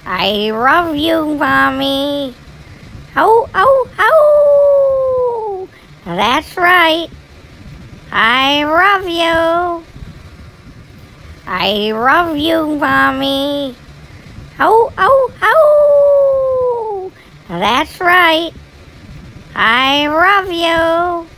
I love you, Mommy. Ho, ho, ho! That's right. I love you. I love you, Mommy. Ho, ho, ho! That's right. I love you.